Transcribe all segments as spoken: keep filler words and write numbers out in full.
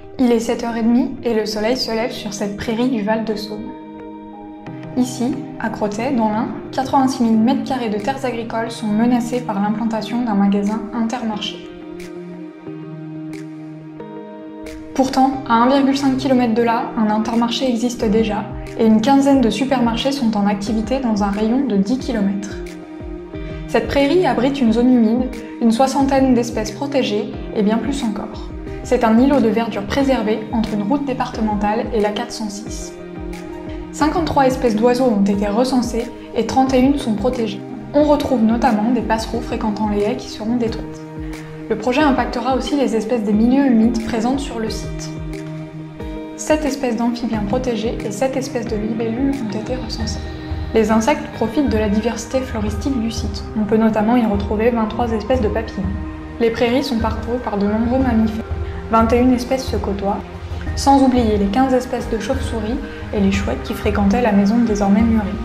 Il est sept heures trente et le soleil se lève sur cette prairie du Val-de-Saône. Ici, à Crottet, dans l'Ain, quatre-vingt-six mille mètres carrés de terres agricoles sont menacés par l'implantation d'un magasin Intermarché. Pourtant, à un virgule cinq kilomètres de là, un Intermarché existe déjà et une quinzaine de supermarchés sont en activité dans un rayon de dix kilomètres. Cette prairie abrite une zone humide, une soixantaine d'espèces protégées et bien plus encore. C'est un îlot de verdure préservé entre une route départementale et la quatre cent six. cinquante-trois espèces d'oiseaux ont été recensées et trente et une sont protégées. On retrouve notamment des passereaux fréquentant les haies qui seront détruites. Le projet impactera aussi les espèces des milieux humides présentes sur le site. sept espèces d'amphibiens protégés et sept espèces de libellules ont été recensées. Les insectes profitent de la diversité floristique du site. On peut notamment y retrouver vingt-trois espèces de papillons. Les prairies sont parcourues par de nombreux mammifères. vingt et une espèces se côtoient, sans oublier les quinze espèces de chauves-souris et les chouettes qui fréquentaient la maison désormais mûrie.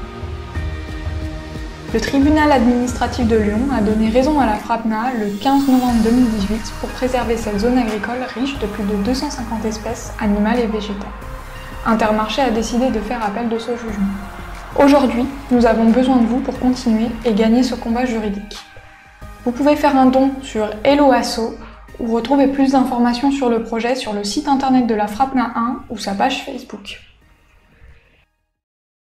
Le tribunal administratif de Lyon a donné raison à la FRAPNA le quinze novembre deux mille dix-huit pour préserver cette zone agricole riche de plus de deux cent cinquante espèces animales et végétales. Intermarché a décidé de faire appel de ce jugement. Aujourd'hui, nous avons besoin de vous pour continuer et gagner ce combat juridique. Vous pouvez faire un don sur Hello Asso ou retrouver plus d'informations sur le projet sur le site internet de la FRAPNA un ou sa page Facebook.